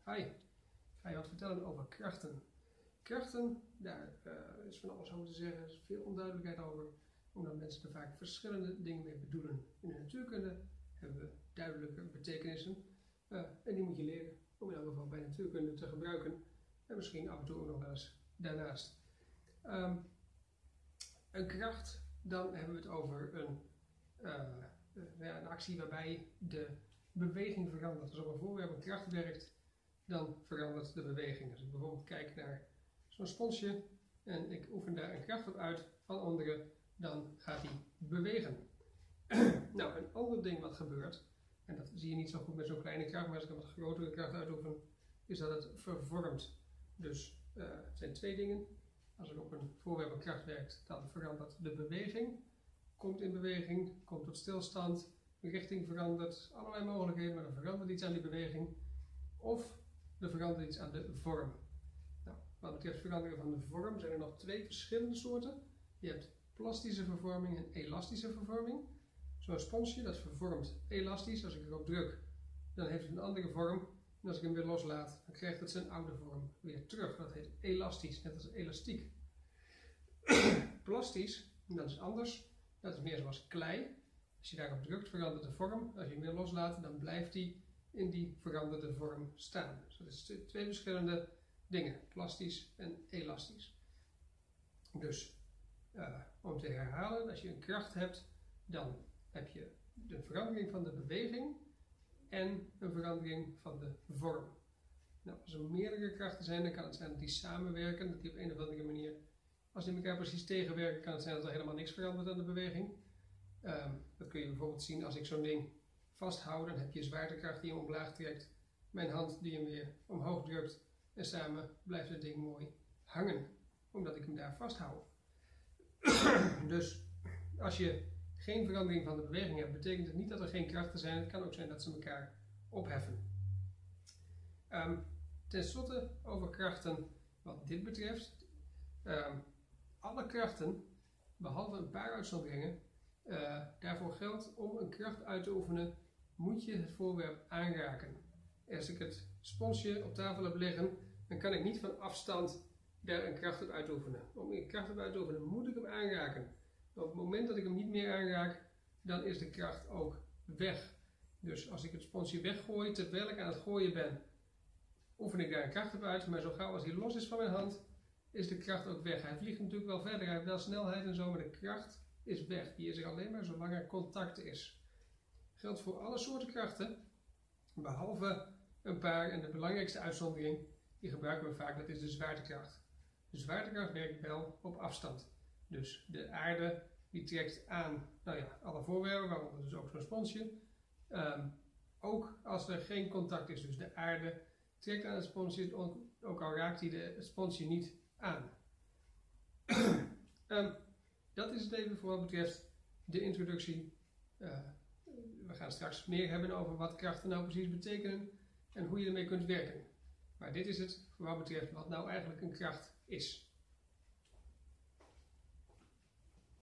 Hi, ik ga je wat vertellen over krachten. Krachten, daar is van alles over te zeggen, er is veel onduidelijkheid over, omdat mensen er vaak verschillende dingen mee bedoelen. In de natuurkunde hebben we duidelijke betekenissen en die moet je leren om in elk geval bij natuurkunde te gebruiken en misschien af en toe ook nog wel eens daarnaast. Een kracht, dan hebben we het over een actie waarbij de beweging verandert. Als op een voorwerp een kracht werkt, dan verandert de beweging. Als ik bijvoorbeeld kijk naar zo'n sponsje en ik oefen daar een kracht op uit van onderen, dan gaat die bewegen. Nou, een ander ding wat gebeurt, en dat zie je niet zo goed met zo'n kleine kracht, maar als ik een wat grotere kracht uitoefen, is dat het vervormt. Dus het zijn twee dingen. Als er op een voorwerp een kracht werkt, dan verandert de beweging. Komt in beweging, komt tot stilstand, de richting verandert, allerlei mogelijkheden, maar er verandert iets aan die beweging. Of er verandert iets aan de vorm. Nou, wat betreft veranderen van de vorm zijn er nog twee verschillende soorten. Je hebt plastische vervorming en elastische vervorming. Zo'n sponsje dat vervormt elastisch. Als ik erop druk, dan heeft het een andere vorm. En als ik hem weer loslaat, dan krijgt het zijn oude vorm weer terug. Dat heet elastisch, net als elastiek. Plastisch, dat is anders. Dat is meer zoals klei. Als je daarop drukt, verandert de vorm. Als je hem weer loslaat, dan blijft hij in die veranderde vorm staan. Dus dat is twee verschillende dingen, plastisch en elastisch. Dus om te herhalen, als je een kracht hebt, dan heb je de verandering van de beweging en een verandering van de vorm. Nou, als er meerdere krachten zijn, dan kan het zijn dat die samenwerken, dat die op een of andere manier, als die elkaar precies tegenwerken, kan het zijn dat er helemaal niks verandert aan de beweging. Dat kun je bijvoorbeeld zien als ik zo'n ding vasthoud, dan heb je zwaartekracht die hem omlaag trekt, mijn hand die hem weer omhoog drukt en samen blijft het ding mooi hangen, omdat ik hem daar vasthoud. Dus als je geen verandering van de beweging hebt, betekent het niet dat er geen krachten zijn. Het kan ook zijn dat ze elkaar opheffen. Ten slotte over krachten wat dit betreft. Alle krachten, behalve een paar uitzonderingen, daarvoor geldt om een kracht uit te oefenen, moet je het voorwerp aanraken. Als ik het sponsje op tafel heb liggen, dan kan ik niet van afstand daar een kracht op uitoefenen. Om een kracht op uit te oefenen moet ik hem aanraken. Op het moment dat ik hem niet meer aanraak, dan is de kracht ook weg. Dus als ik het sponsje weggooi, terwijl ik aan het gooien ben, oefen ik daar een kracht op uit. Maar zo gauw als hij los is van mijn hand, is de kracht ook weg. Hij vliegt natuurlijk wel verder, hij heeft wel snelheid en zo, maar de kracht is weg. Die is er alleen maar zolang er contact is. Geldt voor alle soorten krachten, behalve een paar, en de belangrijkste uitzondering, die gebruiken we vaak, dat is de zwaartekracht. De zwaartekracht werkt wel op afstand. Dus de aarde die trekt aan alle voorwerpen, waaronder dus ook zo'n sponsje. Ook als er geen contact is. Dus de aarde trekt aan het sponsje, ook al raakt hij het sponsje niet aan. Dat is het even voor wat betreft de introductie. We gaan straks meer hebben over wat krachten nou precies betekenen en hoe je ermee kunt werken. Maar dit is het voor wat betreft wat nou eigenlijk een kracht is.